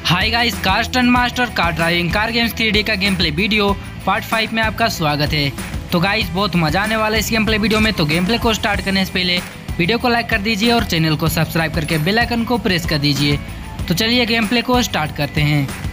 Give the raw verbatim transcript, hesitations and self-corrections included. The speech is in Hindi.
हाय guys, car stunt master car driving car games three D का game play video part five में आपका स्वागत है। तो गाइस बहुत मजा आने वाला है इस गेम प्ले वीडियो में। तो गेम प्ले को स्टार्ट करने से पहले वीडियो को लाइक कर दीजिए और चैनल को सब्सक्राइब करके बेल आइकन को प्रेस कर दीजिए। तो चलिए गेम प्ले को स्टार्ट करते हैं।